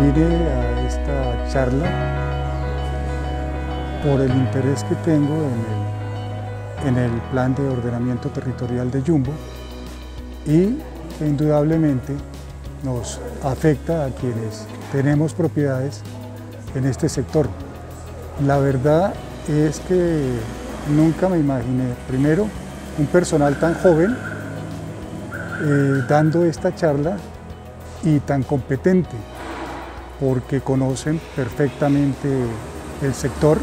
Vine a esta charla por el interés que tengo en el plan de ordenamiento territorial de Jumbo y que indudablemente nos afecta a quienes tenemos propiedades en este sector. La verdad es que nunca me imaginé, primero, un personal tan joven dando esta charla y tan competente, porque conocen perfectamente el sector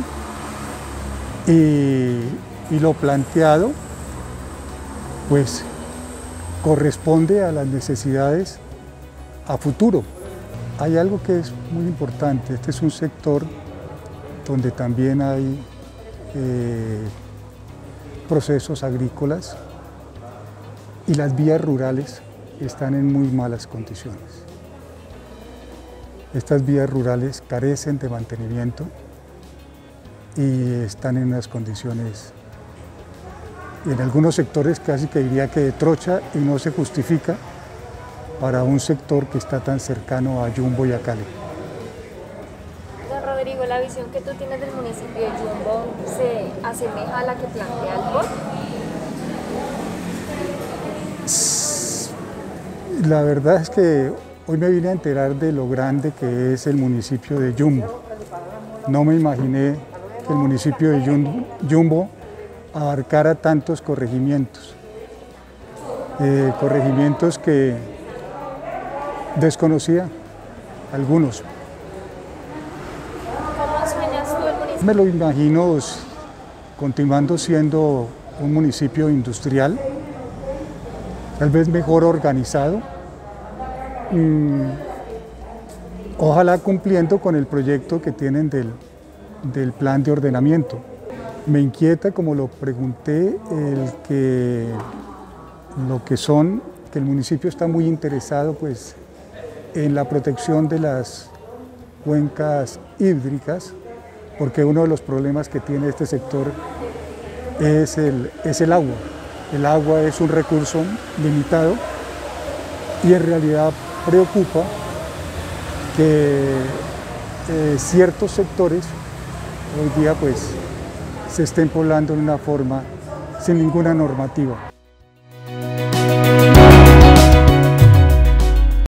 y lo planteado pues corresponde a las necesidades a futuro. Hay algo que es muy importante, este es un sector donde también hay procesos agrícolas y las vías rurales están en muy malas condiciones. Estas vías rurales carecen de mantenimiento y están en unas condiciones, en algunos sectores casi que diría que de trocha, y no se justifica para un sector que está tan cercano a Jumbo y a Cali. Don Rodrigo, ¿la visión que tú tienes del municipio de Jumbo se asemeja a la que plantea el POT? La verdad es que hoy me vine a enterar de lo grande que es el municipio de Jumbo. No me imaginé que el municipio de Jumbo abarcara tantos corregimientos. Corregimientos que desconocía, algunos. ¿Cómo sueñas tú el municipio? Me lo imagino continuando siendo un municipio industrial, tal vez mejor organizado, ojalá cumpliendo con el proyecto que tienen del plan de ordenamiento. Me inquieta, como lo pregunté, que el municipio está muy interesado pues, en la protección de las cuencas hídricas, porque uno de los problemas que tiene este sector es el agua. El agua es un recurso limitado y en realidad preocupa que ciertos sectores hoy día pues, se estén poblando de una forma sin ninguna normativa.